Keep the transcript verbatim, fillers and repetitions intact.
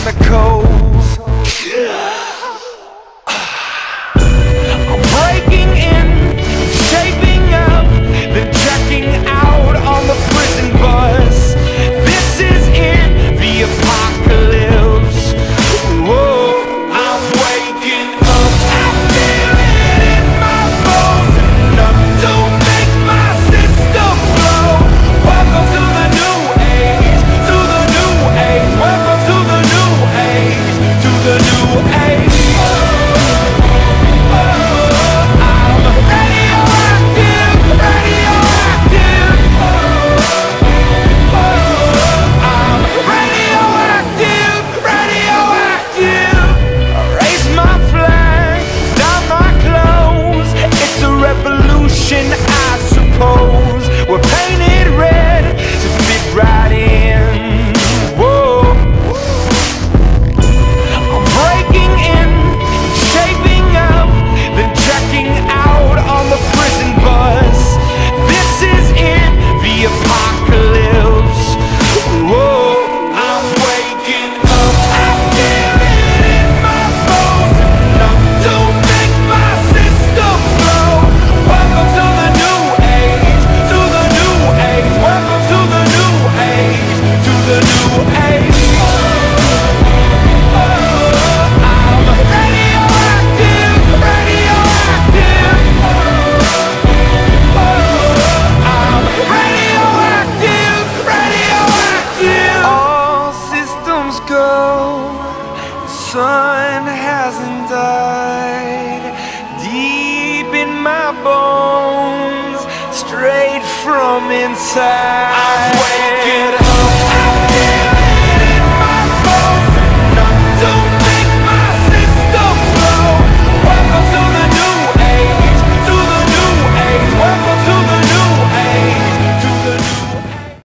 chemicals. I'm breaking in, shaping up, then checking out on the prison bus. This is in the apocalypse. Whoa, I'm waking up, I feel it in my bones, enough to make my system blow. Welcome to the new age, to the new age. Welcome to the new age, to the new age. I suppose we're painted red to fit right in. Whoa, I'm breaking in, shaping up, then checking out on the prison bus. This is in the apocalypse. Whoa, I'm waking up, I feel it in my bones, enough to make my system blow. Welcome to the new age, to the new age. Welcome to the new age, to the new age. I'm radioactive, radioactive. I'm radioactive, radioactive. All systems go, the sun hasn't died. Deep in my bones, straight from inside.